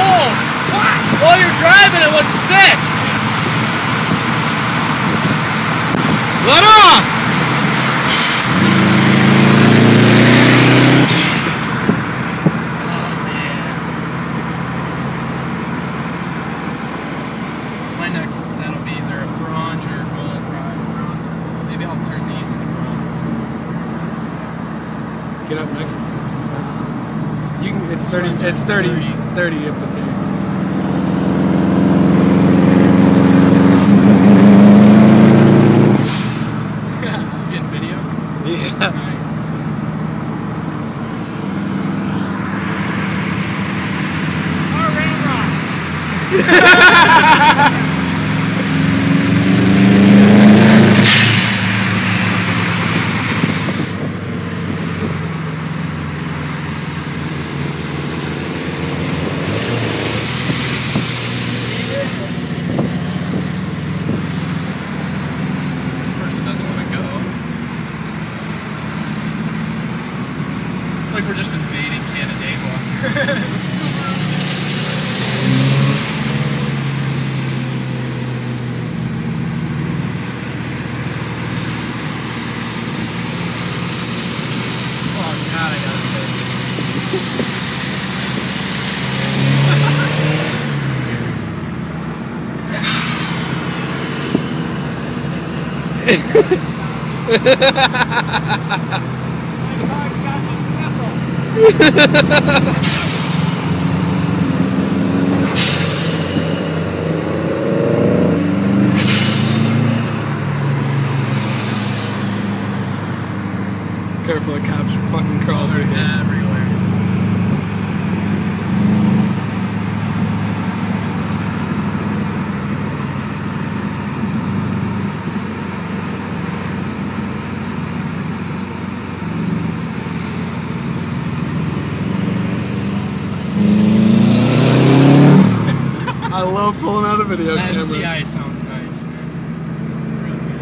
cold. What? While you're driving, it looks sick. Let off! Oh, man. My next set will be either a bronze or a gold bronze. Maybe I'll turn these into bronze. Get up next. You can. It's 30. It's 30 up in there. Getting video? Yeah. Nice. It's like we're just invading Canandaigua. Oh God, I gotta piss. Careful, the cops fucking crawl through here. Everywhere. I love pulling out a video camera. STI sounds nice, man. Sounds real good.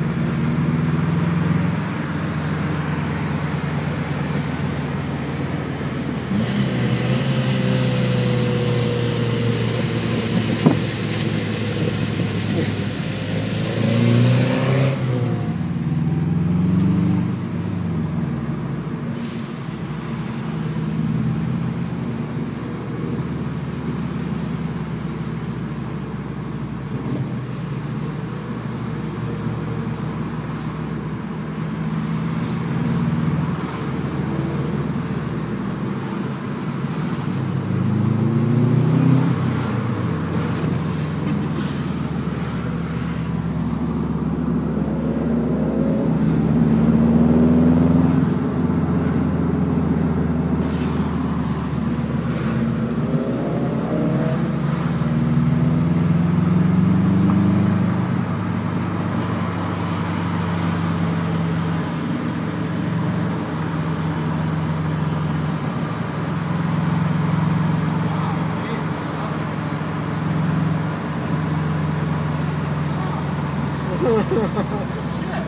Shit.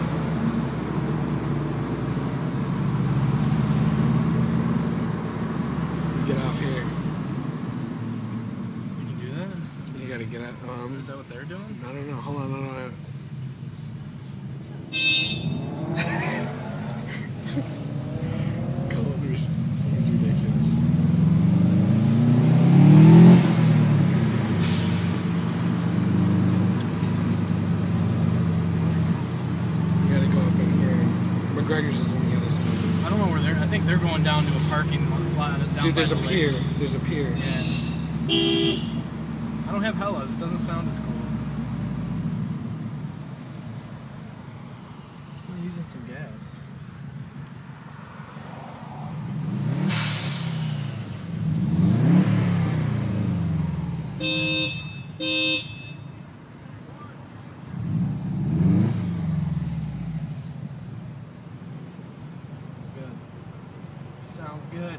Get off here. You can do that? You gotta get out. Is that what they're doing? I don't know. Hold on. Colors. He's ridiculous. You gotta go up in here. McGregor's is on the other side. I don't know where they're. I think they're going down to a parking lot. Down Dude, there's by a the pier. lake. There's a pier. Yeah. I don't have Hellas. It doesn't sound as cool. I'm using some gas. It's good. Sounds good.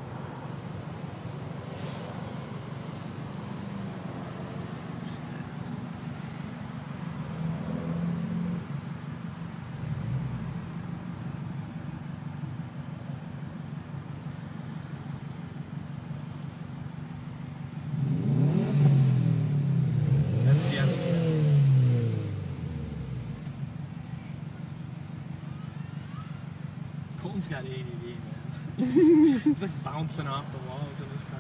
Dalton's got ADD, man. He's like bouncing off the walls in his car.